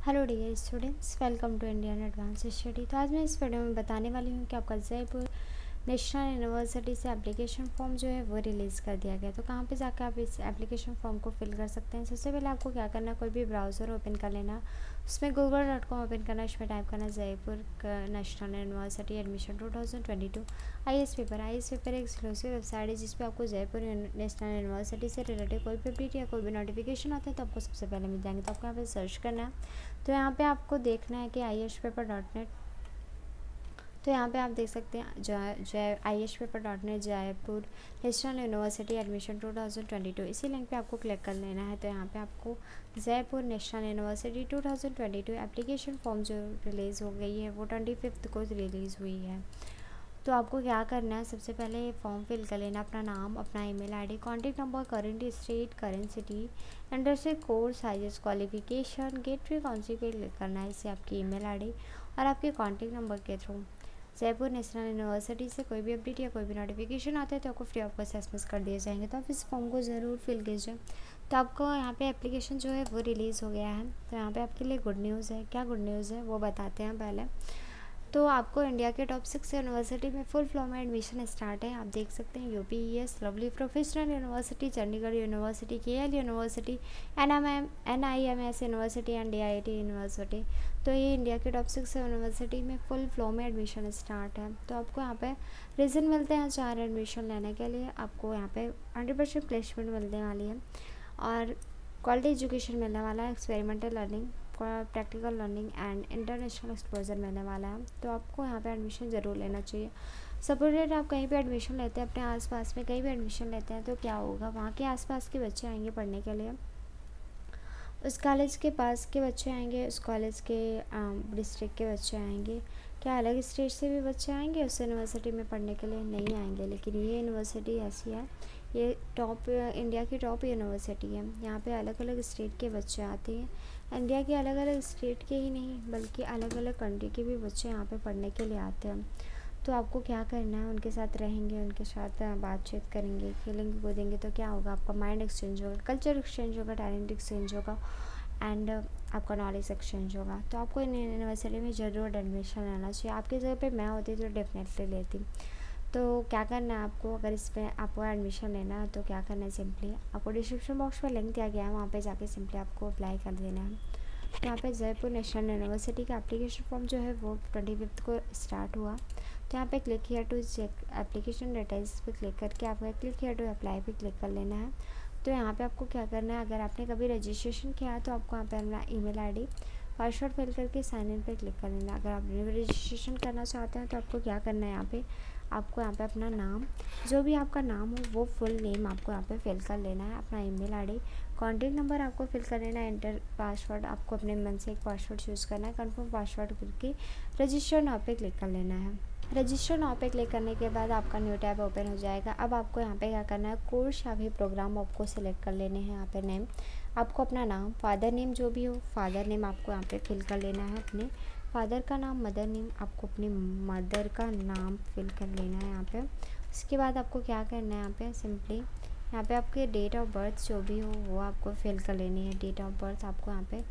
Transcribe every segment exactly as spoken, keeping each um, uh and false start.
Hello dear students, welcome to Indian advance study. तो आज मैं इस वीडियो में बताने वाली हूँ कि आपका जयपुर नेशनल यूनिवर्सिटी से एप्लीकेशन फॉर्म जो है वो रिलीज़ कर दिया गया। तो कहाँ पे जाकर आप इस एप्लीकेशन फॉर्म को फिल कर सकते हैं। सबसे पहले आपको क्या करना है, कोई भी ब्राउज़र ओपन कर लेना, उसमें गूगल डॉट कॉम ओपन करना, इसमें टाइप करना Jaipur national university admission two thousand twenty two I S paper. I S paper एक एक्सक्लूसिव वेबसाइट है जिसपे आपको जयपुर नेशनल यूनिवर्सिटी से रिलेटेड कोई भी अपडेट या कोई भी नोटिफिकेशन आता है तो आपको सबसे पहले मिल जाएंगे। तो आपको यहाँ पे सर्च करना है। तो यहाँ पे आपको देखना है कि I H paper dot net. तो यहाँ पे आप देख सकते हैं जय जय I H paper dot net Jaipur national university admission two thousand twenty two इसी लिंक पे आपको क्लिक कर लेना है। तो यहाँ पे आपको Jaipur national university two thousand twenty two application form जो रिलीज़ हो गई है वो ट्वेंटी फिफ्थ को रिलीज़ हुई है। तो आपको क्या करना है, सबसे पहले ये फॉर्म फिल कर लेना, अपना नाम, अपना email ID, contact number, current state, current city, industry course, highest qualification, get free कौन सी पे क्लिक करना है, इससे आपकी ईमेल आईडी और आपके कॉन्टैक्ट नंबर के थ्रू जयपुर नेशनल यूनिवर्सिटी से कोई भी अपडेट या कोई भी नोटिफिकेशन आता है तो आपको फ्री ऑफ कॉस्ट एसएमएस कर दिए जाएंगे। तो आप इस फॉर्म को ज़रूर फिल कीजिए। तो आपको यहाँ पे एप्लीकेशन जो है वो रिलीज़ हो गया है। तो यहाँ पे आपके लिए गुड न्यूज़ है। क्या गुड न्यूज़ है वो बताते हैं पहले। तो आपको इंडिया के टॉप सिक्स यूनिवर्सिटी में फुल फ्लो में एडमिशन स्टार्ट है। आप देख सकते हैं UP E S, lovely professional university, Chandigarh university, K L university, N M M N I M S university and D I T university. तो ये इंडिया के टॉप सिक्स यूनिवर्सिटी में फुल फ्लो में एडमिशन स्टार्ट है। तो आपको यहाँ पे रीज़न मिलते हैं चार एडमिशन लेने के लिए। आपको यहाँ पे हंड्रेड परसेंट प्लेसमेंट मिलने वाली है और क्वालिटी एजुकेशन मिलने वाला है, experimental learning, practical learning and international exposure मिलने वाला है। तो आपको यहाँ पे एडमिशन ज़रूर लेना चाहिए। सपोर्टेड आप कहीं पे एडमिशन लेते हैं, अपने आसपास में कहीं भी एडमिशन लेते हैं तो क्या होगा, वहाँ के आसपास के बच्चे आएंगे पढ़ने के लिए, उस कॉलेज के पास के बच्चे आएंगे, उस कॉलेज के डिस्ट्रिक्ट के बच्चे आएंगे। क्या अलग स्टेट से भी बच्चे आएंगे उस यूनिवर्सिटी में पढ़ने के लिए? नहीं आएंगे। लेकिन ये यूनिवर्सिटी ऐसी है, ये टॉप इंडिया की टॉप यूनिवर्सिटी है। यहाँ पे अलग अलग स्टेट के बच्चे आते हैं। इंडिया के अलग अलग स्टेट के ही नहीं बल्कि अलग अलग कंट्री के भी बच्चे यहाँ पे पढ़ने के लिए आते हैं। तो आपको क्या करना है, उनके साथ रहेंगे, उनके साथ बातचीत करेंगे, खेलेंगे कूदेंगे तो क्या होगा, आपका माइंड एक्सचेंज होगा, कल्चर एक्सचेंज होगा, टैलेंट एक्सचेंज होगा एंड आपका नॉलेज एक्सचेंज होगा। तो आपको इन यूनिवर्सिटी में ज़रूर एडमिशन लेना चाहिए। आपकी जगह पे मैं होती तो डेफिनेटली लेती। तो क्या करना है आपको, अगर इसमें आपको एडमिशन लेना है तो क्या करना है, सिंपली आपको डिस्क्रिप्शन बॉक्स में लिंक दिया गया है, वहाँ पे जाके सिंपली आपको अप्लाई कर देना है। तो यहाँ पे जयपुर नेशनल यूनिवर्सिटी का एप्लीकेशन फॉर्म जो है वो ट्वेंटी फिफ्थ को स्टार्ट हुआ। तो यहाँ पे click here to check application details पे क्लिक करके आपको क्लिक हियर टू अप्लाई पे क्लिक कर लेना है। तो यहाँ पे आपको क्या करना है, अगर आपने कभी रजिस्ट्रेशन किया है तो आपको यहाँ पे अपना ईमेल आईडी पासवर्ड फिल करके साइन इन पे क्लिक कर लेना है। अगर आप रजिस्ट्रेशन करना चाहते हैं तो आपको क्या करना है, यहाँ पे आपको यहाँ पे अपना नाम, जो भी आपका नाम हो वो फुल नेम आपको यहाँ पे फिल कर लेना है, अपना ईमेल आईडी, कॉन्टैक्ट नंबर आपको फिल कर लेना है, एंटर पासवर्ड आपको अपने मन से एक पासवर्ड चूज़ करना है, कंफर्म पासवर्ड करके रजिस्टर नाउ पे क्लिक कर लेना है। रजिस्टर नाउ पे क्लिक करने के बाद आपका न्यू टैब ओपन हो जाएगा। अब आपको यहाँ पे क्या करना है, कोर्स या फिर प्रोग्राम आपको सिलेक्ट कर लेने हैं। यहाँ पे नेम आपको अपना नाम, फादर नेम जो भी हो, फादर नेम आपको यहाँ पे फिल कर लेना है, अपने फादर का नाम, मदर नेम आपको अपनी मदर का नाम फिल कर लेना है यहाँ पे। उसके बाद आपको क्या करना है, यहाँ पे सिंपली यहाँ पे आपके डेट ऑफ बर्थ जो भी हो वो आपको फिल कर लेनी है। डेट ऑफ बर्थ आपको यहाँ पे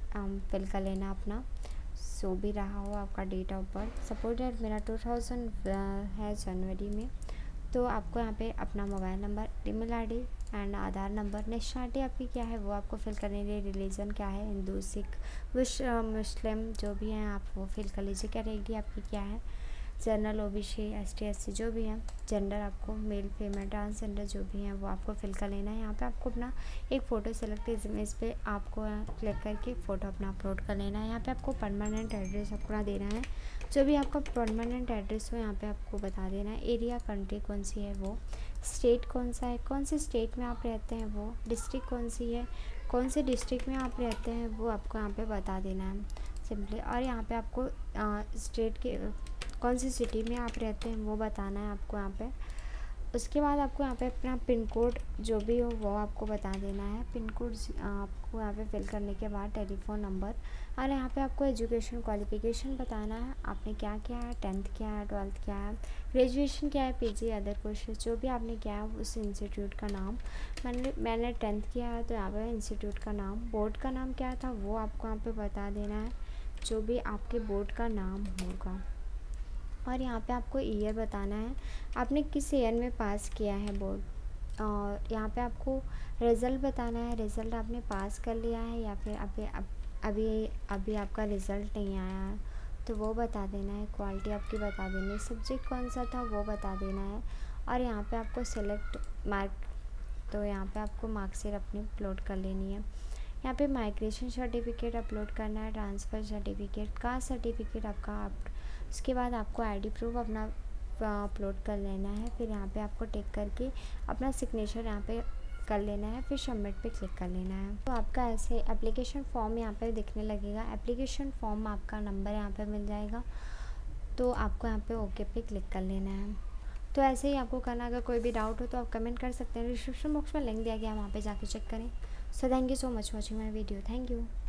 फिल कर लेना अपना, जो भी रहा हो आपका date of birth. Suppose date मेरा टू थाउजेंड है जनवरी में, तो आपको यहाँ पे अपना mobile number, email ID and Aadhaar number, nationality आपकी क्या है वो आपको फिल करने के लिए, रिलीजन क्या है, हिंदू, सिख, विश मुस्लिम जो भी हैं आप वो फिल कर लीजिए। कैटेगरी आपकी क्या है, जनरल, ओबीसी, एसटी, एससी जो भी हैं, जेंडर आपको मेल फीमेल ट्रांसजेंडर जो भी हैं वो आपको फिल कर लेना है। यहाँ पे आपको अपना एक फ़ोटो सेलेक्ट इमेज पे आपको क्लिक करके फ़ोटो अपना अपलोड कर लेना है। यहाँ पे आपको परमानेंट एड्रेस अपना देना है, जो भी आपका परमानेंट एड्रेस हो यहाँ पे आपको बता देना है। एरिया, कंट्री कौन सी है वो, स्टेट कौन सा है, कौन से स्टेट में आप रहते हैं वो, डिस्ट्रिक्ट कौन सी है, कौन से डिस्ट्रिक्ट में आप रहते हैं वो आपको यहाँ पे बता देना है सिंपली। और यहाँ पे आपको स्टेट के कौन सी सिटी में आप रहते हैं वो बताना है आपको यहाँ पे। उसके बाद आपको यहाँ पे अपना पिन कोड जो भी हो वो आपको बता देना है। पिन कोड आपको यहाँ पे फिल करने के बाद टेलीफ़ोन नंबर और यहाँ पे आपको एजुकेशन क्वालिफ़िकेशन बताना है। आपने क्या किया है, टेंथ किया है, ट्वेल्थ किया है, ग्रेजुएशन किया है, पीजी, अदर कोर्सेज जो भी आपने किया है उस इंस्टीट्यूट का नाम। मैंने मैंने टेंथ किया है तो यहाँ पे इंस्टीट्यूट का नाम, बोर्ड का नाम क्या था वो आपको यहाँ पे बता देना है, जो भी आपके बोर्ड का नाम होगा। और यहाँ पे आपको ईयर बताना है, आपने किस ईयर में पास किया है बोर्ड। और यहाँ पे आपको रिज़ल्ट बताना है, रिज़ल्ट आपने पास कर लिया है या फिर अभी अब अभी अभी आपका रिज़ल्ट नहीं आया है तो वो बता देना है। क्वालिटी आपकी बता देनी है, सब्जेक्ट कौन सा था वो बता देना है। और यहाँ पे आपको सिलेक्ट मार्क, तो यहाँ पे आपको मार्कशीट अपनी अपलोड कर लेनी है। यहाँ पे माइग्रेशन सर्टिफिकेट अपलोड करना है, ट्रांसफ़र सर्टिफिकेट, कास्ट सर्टिफिकेट आपका आप, उसके बाद आपको आईडी प्रूफ अपना अपलोड कर लेना है। फिर यहाँ पे आपको टिक करके अपना सिग्नेचर यहाँ पे कर लेना है, फिर सबमिट पे क्लिक कर लेना है। तो आपका ऐसे एप्लीकेशन फॉर्म यहाँ पे दिखने लगेगा। एप्लीकेशन फॉर्म आपका नंबर यहाँ पे मिल जाएगा, तो आपको यहाँ पे ओके पे क्लिक कर लेना है। तो ऐसे ही आपको करना। अगर कोई भी डाउट हो तो आप कमेंट कर सकते हैं, डिस्क्रिप्शन बॉक्स में लिंक दिया गया है, वहाँ पे जाके चेक करें। So thank you so much watching my video. Thank you.